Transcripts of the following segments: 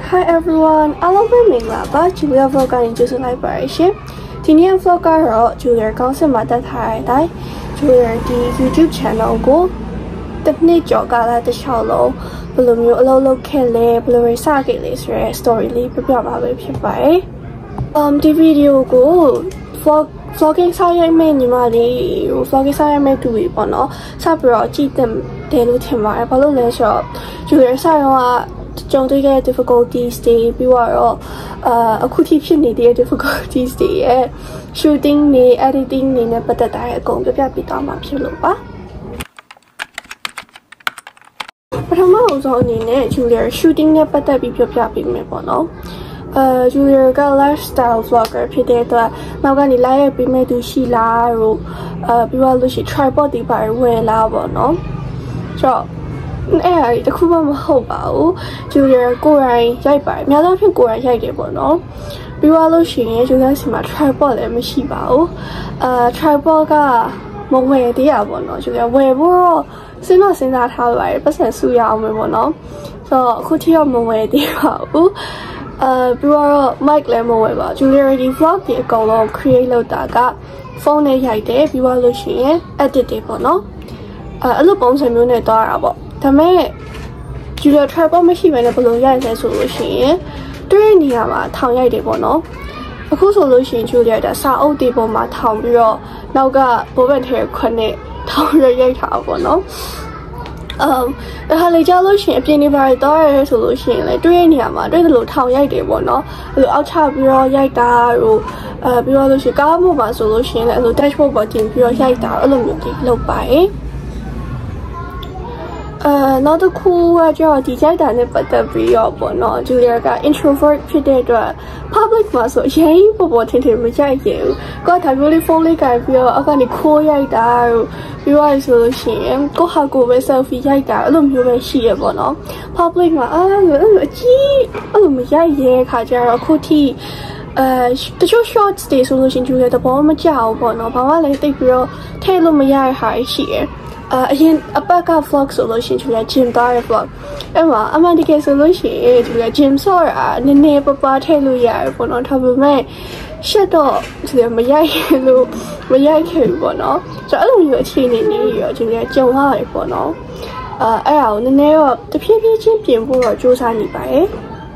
Hi everyone, အားလုံးပဲမင်္ဂလာပါ Julia Vlog ကနေကြိုဆိုလိုက်ပါရရှင်ဒီနေ့ vlog ကတော့ Julia ကောင်းစင်မှာတက်ထားတဲ့အတိုင်း Julia ဒီ YouTube channel ကိုတစ်နှစ်ကျော်ကာလတစ်လျှောက်လုံးဘယ်လိုမျိုးအလုပ်လုပ်ခဲ့လဲဘယ်လိုစခဲ့လဲဆိုတဲ့ story လေးပြပြပါပဲဖြစ်ပါတယ်ဒီ video ကို vlogging ဆောက်ရိုက်မဲ့ညီမလေး vlogging ဆောက်ရိုက်မဲ့သူတွေပေါ့နော်စပြီးတော့ကြည့်တယ်လို့ထင်ပါတယ်ဘာလို့လဲဆိုတော့ Julia ဆောက်ရောကကြုံတွေ့ခဲ့တဲ့ difficulties တွေပြီးတော့အခုထိဖြစ်နေတဲ့ difficulties တွေရဲ့ shooting နဲ့ editing တွေနဲ့ပတ်သက်တဲ့အကုန်ပြပြပေးသွားမှာဖြစ်လို့ပါပထမဆုံးအနေနဲ့ Julia shooting နဲ့ပတ်သက်ပြီးပြပြပေးမယ်ပေါ့နော်Julia က lifestyle vlogger ဖြစ်တဲ့အတွက်နောက်ကနေ live ရိုက်ပေးမဲ့သူရှိလားလို့ပြီးတော့လို့ရှိ tripod တွေပါဝယ်လာပေါ့နော်ဆိုတော့အဲ့ဒါတခုမှမဟုတ်ပါဘူး Julia ကိုယ်တိုင်ရိုက်ပါတယ်အများအားဖြင့်ကိုယ်တိုင်ရိုက်တယ်ပေါ့နော်ပြီးတော့လို့ရှိရင် Julia စီမှာ tripod လည်းမရှိပါဘူးtripod ကမဝယ်သေးရပေါ့နော် Julia ဝယ်ဖို့တော့စဉ်းစားထားပါတယ်ပတ်စံစုရအောင်ပဲပေါ့နော်ဆိုတော့အခုထိတော့မဝယ်သေးပါဘူးပြီးတော့ mic လည်းမဝယ်ပါ Julia ဒီ vlog တွေအကုန်လုံး create လုပ်တာကဖုန်းနဲ့ရိုက်တယ်ပြီးတော့လို့ရှိရင် edit တွေပေါ့နော်အဲ့လိုပုံစံမျိုးနဲ့တွားတာပေါ့ဒါပေမဲ့ Julia tripod မရှိဘဲနဲ့ဘယ်လိုရိုက်လဲဆိုလို့ရှိရင်တွေ့နေရမှာထောင်ရိုက်တယ်ပေါ့နော်အခုဆိုလို့ရှိရင် Julia ဒါစာအုပ်တွေပေါ်မှာထောင်ပြီးတော့နောက်ကဘိုးဘက်ထဲခွနဲ့ထောင်ရိုက်ထားပေါ့နော်ဒါလေကြောက်လို့ရှိရင်အပြင်နေပါတော့ရဲဆိုလို့ရှိရင်လည်းတွေ့နေရမှာတွေ့တယ်လို့ထောင်ရိုက်တယ်ပေါ့နော်အဲ့လိုအောက်ချပြီးတော့ရိုက်တာတို့ပြီးတော့လို့ရှိရင်ကားပေါ်မှာဆိုလို့ရှိရင်လည်းအဲ့လို dashboard ပေါ်တင်ပြီးတော့ရိုက်တာအဲ့လိုမျိုးတွေလုပ်ပါတယ်နောက်တစ်ခုကကြောင့်ဒီကြိုက်တာနဲ့ပတ်သက်ပြီးတော့ပေါ့နော် Julia က introvert ဖြစ်တဲ့အတွက် public မှာဆိုအရင်ပေါ်ထင်မကြိုက်ရင်ကိုကဒါမျိုးလေးဖုန်းလေးကင်ပြီးတော့အောက်ကနေခိုးရိုက်တာပြီးတော့ဆိုလို့ရှိရင်ကိုဟာကိုပဲ selfie ရိုက်တာအဲ့လိုမျိုးပဲရှိရပေါ့နော် public မှာအဲ့လိုအကြီးအဲ့လိုမရိုက်ရဲခါကျတော့အခုထိတချို့ shorts တွေဆိုလို့ရှိရင် Julia တဘောမကြောက်ပေါ့နော်ဘာမှလည်းတိတ်ပြီးတော့ထည့်လို့မရတဲ့ဟာရှိရအရင်အပတ်က vlog ဆိုလို့ရှိရင် Julia gym သွားရ vlog အဲ့မှာအမှန်တကယ်ဆိုလို့ရှိရင် Julia gym ဆော့ရနည်းနည်းပထည့်လို့ရတယ်ပေါ့နော်ဒါပေမဲ့ရှက်တော့ Julia မရိုက်ခဲ့ဘူးပေါ့နော်ဆိုတော့အဲ့လိုမျိုးအခြေအနေလေးရော Julia ကြုံရတယ်ပေါ့နော်အဲ့ဒါကိုနည်းနည်းတော့တဖြည်းဖြည်းချင်းပြင်ဖို့တော့စူးစမ်းနေပါတယ်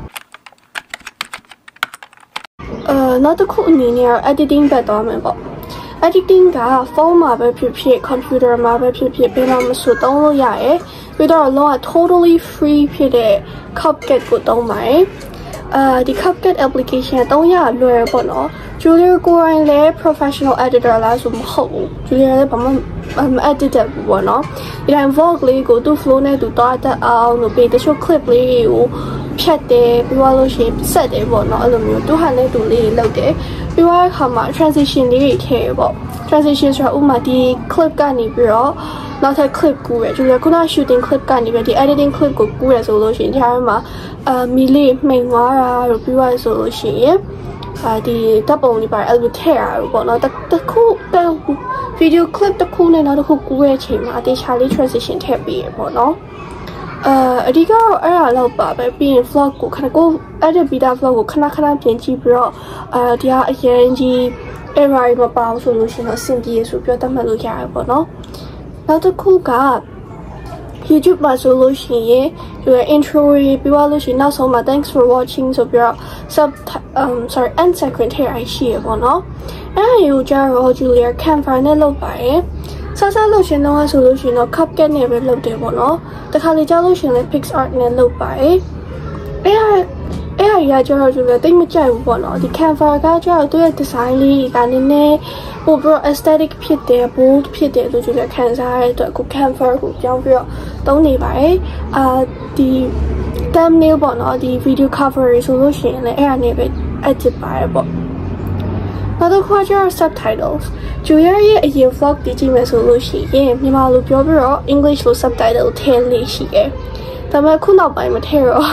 နောက်တစ်ခုအနေနဲ့ editing ဘက်သွားမယ်ပေါ့editing ကဖုန်းမှာပဲဖြစ်ဖြစ် computer မှာပဲဖြစ်ဖြစ်ဘယ်မှာမဆိုသုံးလို့ရတယ်ပြီးတော့လုံးဝ totally free ဖြစ်တဲ့ CapCut ကိုသုံးပါတယ်ဒီ CapCut application သုံးရလွယ်ပေါ့နော် Julia ကိုယ်တိုင်လည်း professional editor လားဆိုမဟုတ်ဘူး Julia လည်းဘာမှမ edit တတ်ဘူးပေါ့နော်ဒီတိုင်း vlog လေးကိုသူ flow နဲ့သူတွားတတ်အောင်လို့ပြီးတချို့ clip လေးကိုဖြတ်တယ်ပြီးတော့လို့ရှိရင်ဆက်တယ်ပေါ့နော်အဲ့လိုမျိုးသူဟာလည်းသူလေးလုပ်တယ်ပြီးတော့အခါမှာ transition လေးတွေထည့်ပေါ့ transition ဆိုတာဥပမာဒီ clip ကနေပြီးတော့နောက်ထပ် clip ကူးရ Julia ခုန shooting clip ကနေပြီးဒီ editing clip ကိုကူးရဆိုလို့ရှိရင်ဒီမှာမီလေးမှိန်သွားတာလို့ပြီးတော့ဆိုလို့ရှိရင်ဒီတပ်ပုံလေးပါအဲ့လိုထည့်ရပေါ့နော်တခု video clip တခုနဲ့နောက်တစ်ခုကူးရတဲ့အချိန်မှာအတေချာလေး transition ထည့်ပေးရပေါ့နော်အဓိကတော့အဲ့ဒါလောက်ပါပဲပြီးရင် vlog ကိုကို edit ပြီးသား vlog ကိုခဏပြင်ကြည့်ပြီးတော့ဒီကအရင်ကြီး error မပါဘူးဆိုလို့ရှိရင်တော့စင်ပြေဆိုပြောတတ်မှတ်လို့ရတယ်ပေါ့နော်နောက်တစ်ခုက YouTube မှာဆိုလို့ရှိရင်ဒီ intro ပြီးသွားလို့ရှိရင်နောက်ဆုံးမှာ thanks for watching ဆိုပြီးတော့ end secretary ရှိရပေါ့နော်အဲ့ဒါကိုကြာတော့ Julia Canva နဲ့လုပ်ပါတယ်စလို့ရှင်တော့ဆိုလို့ရှိရင်တော့ CapCut နဲ့ပဲလုပ်တယ်ပေါ့နော်တခါလေကြာလို့ရှင်လည်း PixArt နဲ့လုပ်ပါတယ်အဲ့ဒါကြီးကကျတော့ Julia တိတ်မကြိုက်ဘူးပေါ့နော်ဒီ Canva ကကျတော့သူ့ရဲ့ design လေးကနည်းနည်းပိုပြီး aesthetic ဖြစ်တယ် bold ဖြစ်တယ်လို့ Julia ခံစားရတဲ့အတွက်အခု Canva ကိုပြောင်းပြီးတော့သုံးနေပါတယ်ဒီ thumbnail ပေါ့နော်ဒီ video cover ဆိုလို့ရှိရင်လည်းအဲ့ဒါနဲ့ပဲ edit ပါတယ်ပေါ့နောက်တစ်ခုကကျတော့ subtitles Julia ရဲ့အရင် vlog ကြည့်မယ်ဆိုလို့ရှိရင်မြန်မာလိုပြောပြီးတော့ English လို subtitle ထည့်လေးရှိတယ်ဒါပေမဲ့ခုနောက်ပိုင်းမထည့်တော့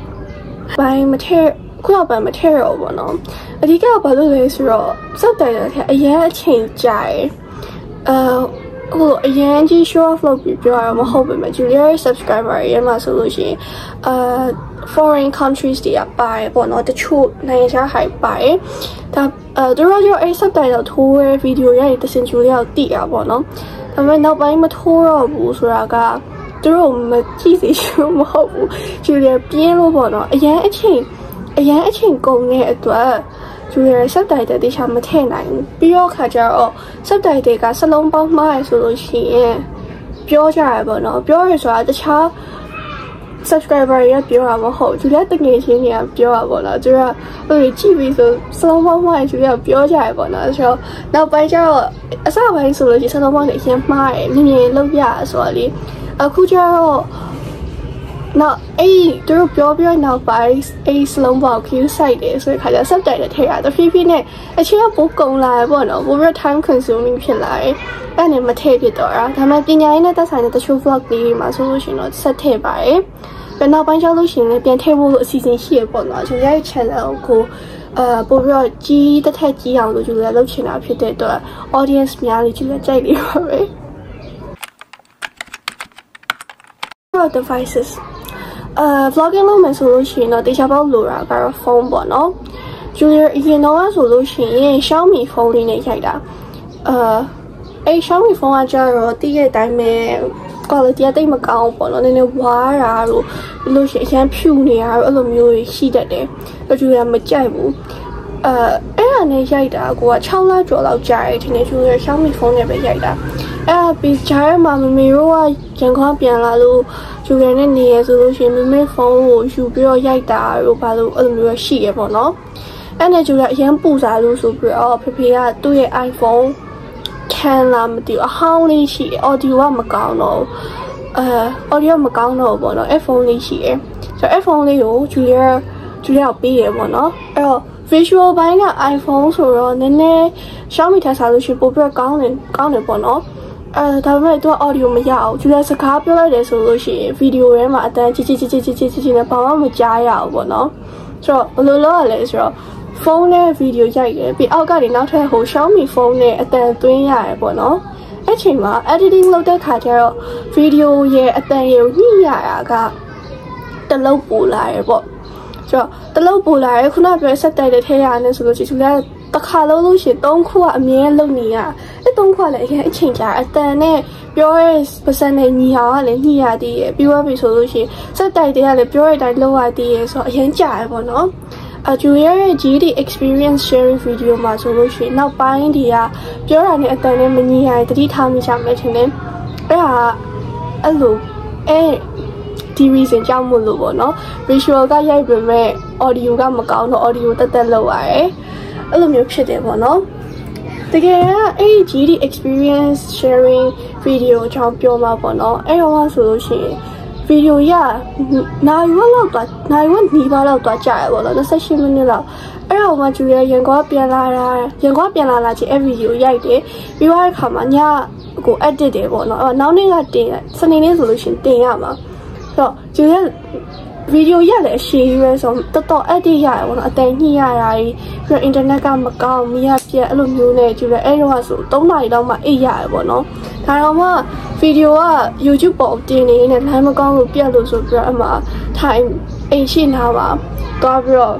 ခုနောက်ပိုင်းမထည့်တော့ဘောနော်အဓိကဘာလို့လဲဆိုတော့ subtitle ထည့်အရင်အချိန်ကြာတယ်အခုအရင်ကြီး show off လုပ်ပြီးပြောရမှာမဟုတ်ပါဘူး Julia subscriber ရမှာဆိုလို့ရှိရင်foreign countries တွေကပါတယ်ပေါ့နော်တချို့နိုင်ငံခြားဟိုက်ပါတယ်ဒါသူတို့ကအဲ့ subtitle ထိုးတဲ့ video ရိုက်တဲ့စင် Julia ကိုတိရပါတော့ဒါပေမဲ့နောက်ပိုင်းမထိုးတော့ဘူးဆိုတာကသူတို့မကြည့်စေချင်မဟုတ်ဘူး Julia ပြင်းလို့ပေါ့နော်အရန်အချိန်ကုန်တဲ့အတွက် Julia subtitle တေချာမထည့်နိုင်ဘူးပြီးတော့ခါကျတော့ subtitle ကစလုံးပေါင်းမှားရဆိုလို့ရှိရင်ပြောကြရပေါ့နော်ပြောရဆိုတာတခြား subscriber ရပြောတာမဟုတ် Julia တကယ်ချင်းတွေကပြောတာပေါ့နော်သူကဟိုကြည့်ပြီးဆိုစလုံးပေါင်းမှားရ Julia ပြောကြရပေါ့နော်ဆိုတော့နောက်ပိုင်းကျတော့အစပိုင်းဆိုလို့ရှိရင်စလုံးပေါင်းတွေအရင်မှားတယ်မြင်လောက်ရဆိုတော့လေအခုကျတော့နောက်အဲ့သူတို့ပြောနောက်ပိုင်းအဲ့စလုံးပေါက် queue site တယ်ဆိုတဲ့ခါကျ subtitle ထည့်ရတော့ဖြည်းဖြည်းနဲ့အချင်းကပိုကုန်လာရပေါ့နော်ပိုပြီး time consuming ဖြစ်လာတယ်အဲ့နဲ့မထည့်ဖြစ်တော့တာဒါမှပညာရေးနဲ့သက်ဆိုင်တဲ့တချို့ vlog လေးတွေမှာဆိုလို့ရှိရင်တော့ဆက်ထည့်ပါတယ်ပြီးနောက်ပိုင်းကျလို့ရှိရင်လည်းပြန်ထည့်ဖို့အစီအစဉ်ရှိရပေါ့နော်ကျွန်တော်ရဲ့ channel ကိုပိုပြီးတော့ကြီးတစ်ထက်ကြီးအောင်လို့ကျွန်တော်လုပ်ချင်တာဖြစ်တဲ့အတွက် audience များလေးကျွန်တော်ကြိုက်နေပါပဲ devices vlogging လုပ်မယ်ဆိုလို့ရှိရင်တော့တေချာပေါက်လိုတာကတော့ phone ပေါ့နော် Julia အရင်တော့ဆိုလို့ရှိရင် Xiaomi phone လေးနဲ့ရိုက်တာအဲ့ Xiaomi phone ကကျတော့တည့်ရဲ့အတိုင်းပဲ quality ကတိတ်မကောင်းပေါ့နော်နည်းနည်းဝါးတာတို့လို့ရှိရင်အရန်ဖြူနေတာတို့အဲ့လိုမျိုးရှိတတ်တယ် Julia မကြိုက်ဘူးအဲ့ဒါနဲ့ရိုက်တာကိုက6လကျော်လောက်ကြာတယ်ဒီနေ့ Julia Xiaomi phone နဲ့ပဲရိုက်တာအဲ့ပြီးဂျားမှာမမေတို့ကရန်ကုန်ပြန်လာလို့ Julia နဲ့နေရဆိုလို့ရှိရင်မမေဖုန်းကိုယူပြီးတော့ရိုက်တာတို့ဘာလို့အဲ့လိုမျိုးရှိရပေါ့နော်အဲ့နဲ့ Julia အရင်ပူစားလို့ဆိုပြီးတော့ဖေဖေကသူ့ရဲ့ iPhone ခံလာမသိဘူးအဟောင်းလေးရှိတယ် audio ကမကောင်းတော့audio မကောင်းတော့ပေါ့နော် iPhone လေးရှိတယ်ဆိုတော့ iPhone လေးကို Julia ကိုပေးရပေါ့နော်အဲ့တော့ visual ဘိုင်းက iPhone ဆိုတော့နည်းနည်း Xiaomi ထက်စားလို့ရှိရင်ပိုပြီးကောင်းတယ်ပေါ့နော်ဒါပေမဲ့သူက audio မရအောင် Julia စကားပြောလိုက်တယ်ဆိုလို့ရှိရင် video ထဲမှာအတန်းချစ်နဲ့ဘာမှမကြားရအောင်ပေါ့နော်ဆိုတော့ဘယ်လိုလုပ်ရလဲဆိုတော့ phone နဲ့ video ရိုက်တယ်ပြီးအောက်ကနေနောက်ထပ်ဟို Xiaomi phone နဲ့အတန်းသွင်းရတယ်ပေါ့နော်အဲ့ချိန်မှာ editing လုပ်တဲ့ခါကျတော့ video ရဲ့အတန်းရဲ့ညှိရတာကတလုံးပိုလာရပေါ့ဆိုတော့တလုံးပိုလာရခုနပြောဆက်တိုက်တဲ့ထဲရတယ်ဆိုလို့ရှိရင် Julia တခါလုံးလို့ရှိရင်3ခုကအမြဲလုံနေရအဲ့3ခုကလည်းအရင်အချိန်ကြာအတန်နဲ့ပြောရဲပါစံနဲ့ညီအောင်ကလည်းညှိရသေးရပြီးသွားပြီဆိုလို့ရှိရင်စက်တိုက်တွေကလည်းပြောရတဲ့အတိုင်းလုပ်ရသေးရဆိုတော့အရင်ကြာရပေါ့နော်Julia ရဲ့ GD experience sharing video မှာဆိုလို့ရှိရင်နောက်ပိုင်းတွေကပြောတာနဲ့အတန်နဲ့မညီရတတိထားမိကြမယ်ထင်တယ်အဲ့ဒါအဲ့လိုဒီ reason ကြောင့်မို့လို့ပေါ့နော် visual ကရိုက်ပေမဲ့ audio ကမကောင်းတော့ audio တက်လုပ်ရတယ်အဲ့လိုမျိုးဖြစ်တယ်ပေါ့နော်တကယ်ကအဲ့ GD experience sharing video ကြောင့်ပြောမှာပေါ့နော်အဲ့တော့ဆိုလို့ရှိရင် video ရနိုင်ဝက်လောက်နီးပါးလောက်တော့ကြာရပေါ့နော်28မိနစ်လောက်အဲ့တော့မှ Julia ရန်ကုန်ပြန်လာချင်းအဲ့ video ရိုက်တယ်ပြီးသွားတဲ့ခါမှာညကို edit တယ်ပေါ့နော်နောက်နေ့ကတင်စနေနေ့ဆိုလို့ရှိရင်တင်ရမှာဆိုတော့ Julia video ရတယ်အရှိကြီးပဲဆိုတော့တော် edit ရတယ်ပေါ့နော်အတန်ညှိရတာကြီးပြီးတော့ internet ကမကောင်းမရပြက်အဲ့လိုမျိုးနဲ့ Julia အဲ့တော့ဆို3နာရီလောက်မှအိတ်ရတယ်ပေါ့နော်ဒါတော့မှ video က YouTube ပေါ်တင်နေနေလမ်းမကောင်းလို့ပြက်လို့ဆိုပြီးတော့အမှ time အိတ်ရှိနာပါသွားပြီးတော့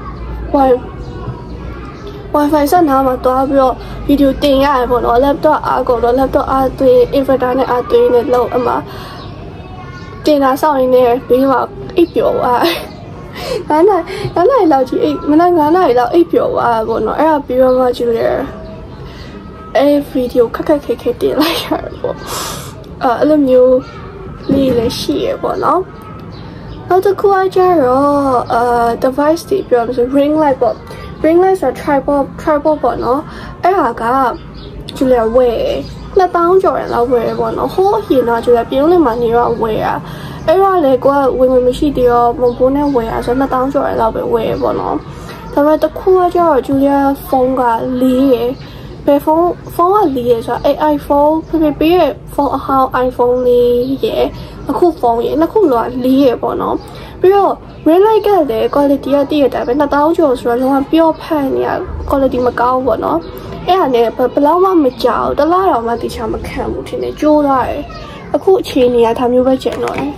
Wi-Fi ဆက်နာမှာသွားပြီးတော့ video တင်ရတယ်ပေါ့နော် laptop အားကုန်တော့ laptop အားသွင်း inverter နဲ့အားသွင်းနဲ့လောက်အမှတင်တာစောင့်ရင်းနဲ့ဘေးမှာအိပ်ပျော်သွား9နာရီလောက်ကြီးအိပ်မနက်9နာရီလောက်အိပ်ပျော်သွားပေါ့နော်အဲ့ဒါပြီးတော့မှ Julia အဲ့ဗီဒီယိုခက်တင်လိုက်ရတယ်ပေါ့အဲ့လိုမျိုးလေးလည်းရှိရပေါ့နော်နောက်တစ်ခုကကျတော့ device တွေပြောလို့ဆို ring light ပေါ့ ring light ဆို tripod ပေါ့နော်အဲ့ဒါက Julia ဝယ်2000ကျော်ရလောက်ဝယ်ရပေါ့နော်ဟိုးရင်တော့ Julia ပြုံးလေးမှာနေတော့ဝယ်ရအဲ့တော့လေကိုကဝင်မရှိသေးတော့မုံပိုးနဲ့ဝယ်ရဆို2000ကျော်ရလောက်ပဲဝယ်ရပေါ့နော်ဒါပေမဲ့တစ်ခုကကျတော့ Julia ဖုန်းက4ရယ်ဘယ်ဖုန်းက4ရယ်ဆိုတော့အဲ့ iPhone ဖေပေးရဖုန်းအဟောင်း iPhone 4ရယ်အခုဖုန်းရယ်နှစ်ခုလော4ရယ်ပေါ့နော်ပြီးတော့ ring light ကလည်း quality ကတည့်ရတာပဲ2000ကျော်ဆိုတော့လုံးဝပျော့ဖက်နေရ quality မကောင်းပေါ့နော်နဲ့ဘယ်လောက်မှမကြောက်တလားတော့မှတိချာမခံဘူးထင်တယ်ကြိုးလာတယ်အခုအချိန်နေရဒါမျိုးပဲကျန်တော့တယ်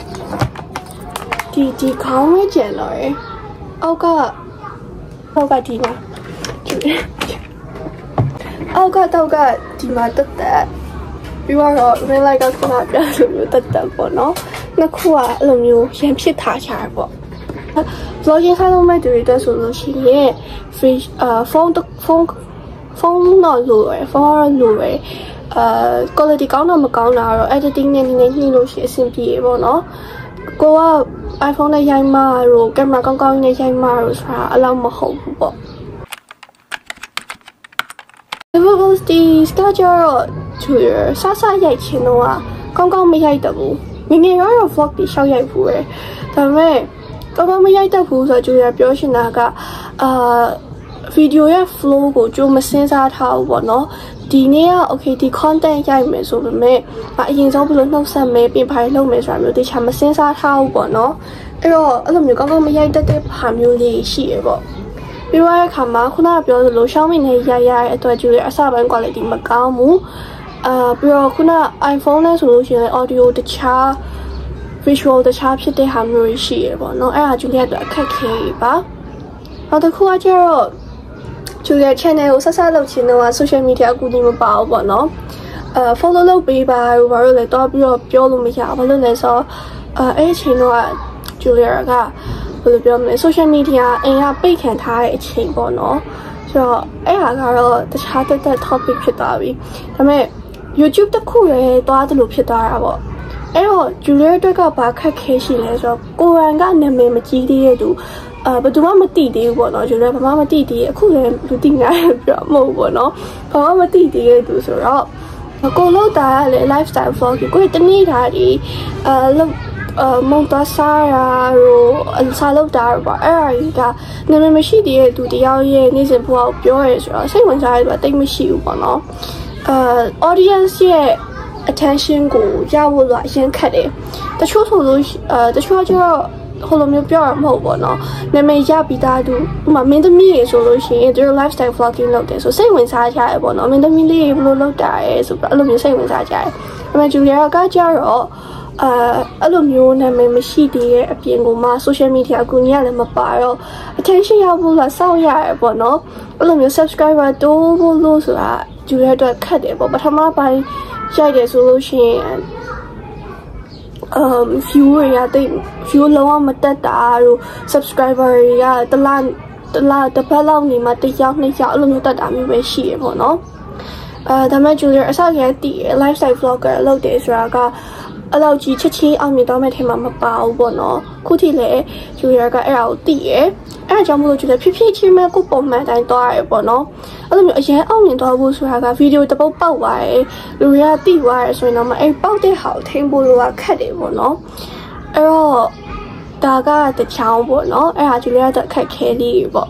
ဒီခေါင်းပဲကျန်တော့တယ်အောက်ကဒီမှာအောက်ကဒီမှာတက်ပြီးတော့ real life ကခုနပြလို့မျိုးတက်ပေါ့နော်နှစ်ခုကအဲ့လိုမျိုးရန်ဖြစ်ထားချတာပေါ့ vlogging ခိုင်းလို့မဲ့တူတွေဆိုလို့ရှိရင် free ဖုန်းတော့လိုရယ်ဖုန်းတော့လိုရယ်quality ကောင်းတော့မကောင်းတာတော့ editing နဲ့နည်းနည်းညှိလို့ရှိအဆင်ပြေပေါ့နော်ကိုက iPhone နဲ့ရိုက်မှတော့ကင်မရာကောင်းနဲ့ရိုက်မှတော့ဆိုတာအလောက်မဟုတ်ဘူးပေါ့ဒီ schedule သူဆဆရိုက်ချင်တော့ကောင်းမရိုက်တဘူးငငယ်တော့ vlog တွေရှောက်ရိုက်ဘူးပဲဒါပေမဲ့ကောင်းမရိုက်တဘူးဆိုတော့သူရပြောရှင်တာကvideo ရဲ့ flow ကိုကြိုးမစင်းစားထားဘူးပေါ့နော်ဒီနေ့က okay ဒီ content ရိုက်မယ်ဆိုပေမဲ့အရင်ဆုံးဘယ်လိုနှုတ်ဆက်မယ်ပြင်ဖိုင်လုပ်မယ်ဆိုတာမျိုးတခြားမစင်းစားထားဘူးပေါ့နော်အဲ့တော့အဲ့လိုမျိုးကောင်းမရိုက်တတ်တဲ့ဟာမျိုးလေးရှိရပေါ့ပြီးတော့အခါမှာခုနကပြောသလို Xiaomi နဲ့ရိုက်ရတဲ့အတွက်ကျအစပိုင်း quality မကောင်းဘူးပြီးတော့ခုန iPhone နဲ့ဆိုလို့ရှိရင် audio တခြား visual တခြားဖြစ်တဲ့ဟာမျိုးရှိရပေါ့နော်အဲ့ဒါကျလည်းအခက်ခဲပါနောက်တစ်ခုကကျတော့ကျရဲ့ channel ကိုဆက်လုပ်ချင်တော့ social media အကူအညီမပါဘူးပေါ့နော်follow လုပ်ပေးပါလို့ဘာလို့လဲတော့ပြီးတော့ပြောလို့မရဘူးဘာလို့လဲဆိုတော့အဲ့အချိန်တော့ကျရဲ့ကဘယ်လိုပြောမလဲ social media အင်ကပိတ်ခံထားတဲ့အချိန်ပေါ့နော်ဆိုတော့အဲ့ဟာကတော့တခြားတက် topic ဖြစ်သွားပြီဒါပေမဲ့ YouTube တစ်ခုလည်းတွားတယ်လို့ဖြစ်သွားတာပေါ့အဲ့တော့ကျရဲ့အတွက်ကဘာခက်ခဲရှိလဲဆိုတော့ကိုရန်ကနာမည်မကြီးသေးတဲ့သူဘယ်သူမှမသိသေးဘူးပေါ့နော်ကျလည်းဘာမှမသိသေးအခုလည်းလူသိညာပြောမဟုတ်ဘူးပေါ့နော်ဘာမှမသိသေးတဲ့သူဆိုတော့ကိုလောက်တာကလည်း lifestyle vlog ကိုတနေ့တာဒီမုံသွားစားရာတို့စားလောက်တာပေါ့အဲ့ဒါကြီးကနာမည်မရှိသေးတဲ့သူတယောက်ရဲ့နေ့စဉ်ဘဝကိုပြောရဲဆိုတော့စိတ်ဝင်စားရတဲ့တိတ်မရှိဘူးပေါ့နော်audience ရဲ့ attention ကိုရဖို့လို့အရင်ခက်တယ်တချို့ဆိုလို့တချို့ကျတော့ဟိုလိုမျိုးပြောရမဟုတ်ပေါ့နော်နာမည်ရပြီးသားသူဥမာမင်းသမီးရေဆိုလို့ရှိရင်သူ lifestyle vlogging လုပ်တယ်ဆိုစိတ်ဝင်စားကြရပေါ့နော်မင်းသမီးလေးဘယ်လိုလုပ်တာလဲဆိုတော့အဲ့လိုမျိုးစိတ်ဝင်စားကြတယ်ဒါပေမဲ့ဂျူလီယာကကျတော့အဲ့လိုမျိုးနာမည်မရှိသေးတဲ့အပြင်ကိုမှ social media အကူအညီလည်းမပါတော့ attention ရဖို့လားစောင့်ရရပေါ့နော်အဲ့လိုမျိုး subscriber တိုးဖို့လို့ဆိုတာဂျူလီယာအတွက်ခက်တယ်ပေါ့ပထမပိုင်းရိုက်တယ်ဆိုလို့ရှိရင်view ရတဲ့ view လုံးဝမတက်တာတို့ subscriber တွေကတစ်ပတ်လောက်နေမှတစ်ယောက်နှစ်ယောက်အဲ့လိုမျိုးတက်တာမျိုးပဲရှိရပေါ့နော်ဒါမဲ့ Julia အစကတည်းက lifestyle vlogger လုပ်တယ်ဆိုတာကအဲ့လောက်ကြီးချက်ချင်းအောင်မြင်တော့မဲ့ထဲမှာမပါဘူးပေါ့နော်ခုထိလည်း Julia ကအဲ့ဒါကိုသိရအဲ့ဒါကြောင့်မလို့ Julia ဖြည်းဖြည်းချင်းပဲကိုပုံမှန်တိုင်းသွားရပေါ့နော်အဲ့လိုမျိုးအရင်အောင်မြင်တော့ဖို့ဆိုတာကဗီဒီယိုတစ်ပုတ်ပေါက်သွားတယ်လူတွေကသိသွားရဆိုရင်တော့အဲ့ပေါက်တဲ့ဟာကိုထိန်းဖို့လိုခက်တယ်ပေါ့နော်အဲ့တော့ဒါကတချောင်းပေါ့နော်အဲ့ဒါ Julia တက်ခက်ခဲလေးပေါ့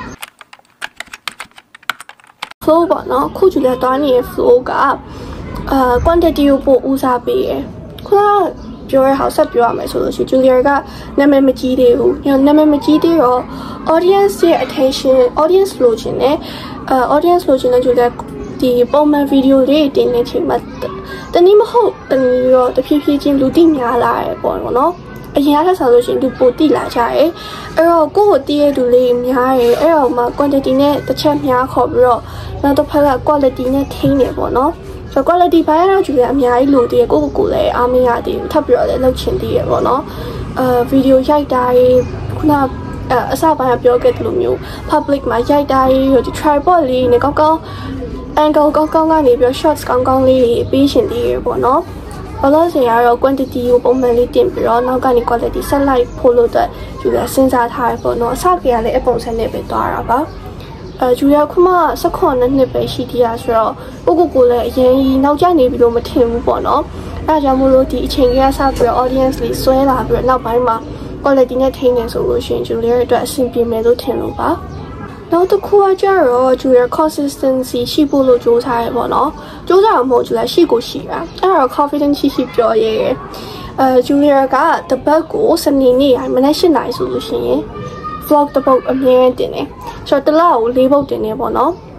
flow ပေါ့နော်ခု Julia တွားနေတဲ့ flow ကquantity ကိုပိုဦးစားပေးရယ်ခုနပြောရအောင်ဆက်ပြောရမယ်ဆိုလို့ရှိရင် Julia ကနာမည်မကြီးသေးဘူးနာမည်မကြီးသေးတော့ audience ရဲ့ attention audience လို့ချင်တယ်audience လို့ချင်တဲ့ Julia ဒီပုံမှန် video လေးတင်နေချိန်မှာတနည်းမဟုတ်တနည်းတော့တဖြည်းဖြည်းချင်းလူသိများလာတယ်ပေါ့နော်အရင်ကဆိုလို့ရှိရင်လူပိုတိလာကြတယ်အဲ့တော့ကိုယ့်ကိုတည်ရတဲ့လူလေးများတယ်အဲ့တော့မှ quantity နဲ့တစ်ချက်များခေါ်ပြီးတော့နောက်တစ်ဖက်က quality နဲ့ထိန်းတယ်ပေါ့နော်ဆိုတော့ quality ဘိုင်းရတော့ကျလည်းအများကြီးလိုတည်ရကိုယ့်လည်းအားမရသေးဘူးထပ်ပြီးတော့လည်းလုပ်ချင်သေးရပေါ့နော်video ရိုက်တာခုနအစပိုင်းကပြောခဲ့တယ်လို့မျိုး public မှာရိုက်တာဒီ tripod လေးနဲ့ကောင်းကောင်း angle ကောင်းကောင်းကနေပြီး shots ကောင်းကောင်းလေးပေးရှင်သေးရပေါ့နော်ဘာလို့ဆိုရတော့ quantity ကိုပုံမှန်လေးတင်ပြီးတော့နောက်ကနေ quality ဆက်လိုက်ဖို့လို့အတွက်ယူရစဉ်းစားထားရပေါ့နော်အစကလည်းအပုံစံနဲ့ပဲသွားတာပါဂျူလီယာခုမှ18နှစ်ပဲရှိသေးရဆိုတော့ကိုလည်းအရင်ကြီးနောက်ကျနေပြီလို့မထင်ဘူးပေါ့နော်အဲဒါကြောင့်မို့လို့ဒီအချိန်ကြီးကစပြီးတော့ audience လေးဆွဲလာပြီးတော့နောက်ပိုင်းမှာ quality နဲ့ထိန်းနေဆိုလို့ရှိရင်ဂျူလီယာအတွက်အဆင်ပြေမယ်လို့ထင်လို့ပါနောက်တစ်ခုကကျတော့ဂျူလီယာ consistency ရှိဖို့လို့ကြိုးစားရပေါ့နော်ကြိုးစားအောင်မဟုတ်ဂျူလီယာရှိကိုရှိတာအဲ့တော့ confidence ရှိပြောရဲဂျူလီယာကတပတ်ကိုစနေနေ့မနက်8 နာရီဆိုလို့ရှိရင်vlog တစ်ပုတ်အမြဲတင်တယ်ဆိုတော့တစ်လကို4 ပုတ်တင်နေပေါ့နော်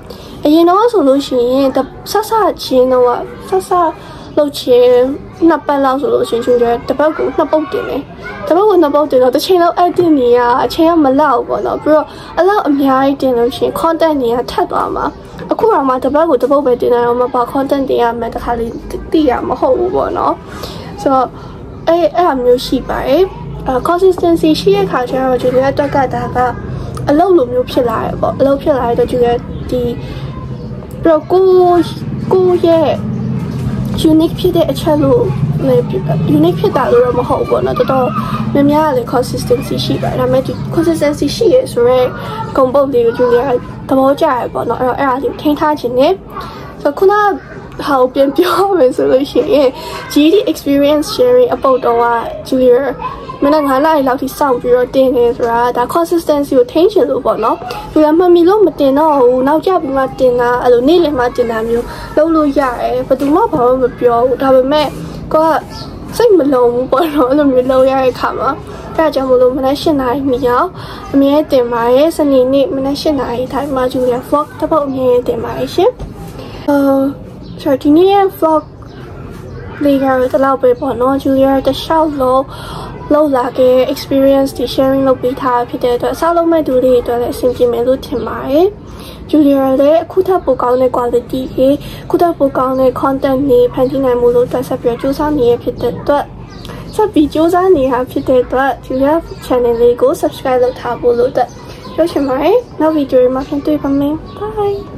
အရင်တော့ဆိုလို့ရှိရင်ဆဆချင်းတော့ဆဆလုပ်ချင်းနှစ်ပတ်လောက်ဆိုလို့ရှိရင်ကျူရတပတ်ကိုနှစ်ပုတ်တင်တယ်တပတ်ကိုနှစ်ပုတ်တင်တော့တစ်ချိန်လောက် edit နေရအချိန်ကမလောက်ဘူးပေါ့နော်ပြီးတော့အလောက်အများကြီးတင်လို့ရှိရင် content တွေကထပ်သွားမှာအခုတော့မှတပတ်ကိုတစ်ပုတ်ပဲတင်နေတော့မှဘာ content တင်ရမှတခါလေးသိရမဟုတ်ဘူးပေါ့နော်ဆိုတော့အဲ့အမျိုးရှိပါတယ်consistency ရှိတဲ့ခါကျတော့ကျူရအတွက်ကဒါကအလုပ်လိုမျိုးဖြစ်လာတယ်ပေါ့အလုပ်ဖြစ်လာတဲ့ကျူရဒီပြီးတော့ကိုရဲ့ unique ဖြစ်တဲ့အချက်လို့ unique ဖြစ်တာလို့တော့မဟုတ်ဘူးเนาะတော်တော်များများလည်း consistency ရှိပါတယ်ဒါပေမဲ့ဒီ consistency ရှိရဆိုတော့ဂုဏ်ပုတ်လေးကိုကျူလေးသဘောကျရပေါ့เนาะအဲ့ဒါလေးထိန်းထားခြင်းနဲ့ဆိုတော့ခုနဟာကိုပြန်ပြောမယ်ဆိုလို့ရှိရင် GD experience sharing အပုတ်တော့ကကျူလေးမနေ့9လလောက်ထိစောင့်ပြီးတော့တင်နေဆိုတာဒါ consistency ကိုထိန်းချင်လို့ပေါ့နော်ဒီကမှမီလို့မတင်တော့ဘူးနောက်ကျပြီးမှတင်တာအဲ့လိုနေ့လည်မှတင်တာမျိုးလုပ်လို့ရတယ်ဘယ်သူမှဘာမှမပြောဘူးဒါပေမဲ့ကိုကစိတ်မလုံးဘူးပေါ့နော်အဲ့လိုမျိုးလုပ်ရတဲ့ခါမှာအဲ့ဒါကြောင့်မလို့မနေ့8နာရီမိအောင်အမြဲတင်ပါရဲ့စနေနေ့မနေ့8နာရီထိုင်မှာဂျူလီယာ vlog တစ်ပုတ်အမြဲတင်ပါရဲ့ရှင်ဆိုဒီနေ့ vlog လေးကတော့လောက်ပဲပေါ့နော်ဂျူလီယာတစ်လျှောက်လုံးလောက်လာခဲ့ experience တွေ sharing လုပ်ပေးထားဖြစ်တဲ့အတွက်အစားလုံးမဲ့သူတွေအတွက်လည်းအဆင်ပြေမယ်လို့ထင်ပါတယ်။ Julia လည်းအခုထပ်ပိုကောင်းတဲ့ quality တွေအခုထပ်ပိုကောင်းတဲ့ content တွေဖန်တီးနိုင်မှုလို့တက်ဆက်ပြီးစူးစမ်းနေရဖြစ်တဲ့အတွက်ဆက်ပြီးစူးစမ်းနေတာဖြစ်တဲ့အတွက် Julia channel လေးကို subscribe လုပ်ထားဖို့လို့ပြောချင်ပါတယ်။နောက်ဗီဒီယိုမှာပြန်တွေ့ပါမယ်။ Bye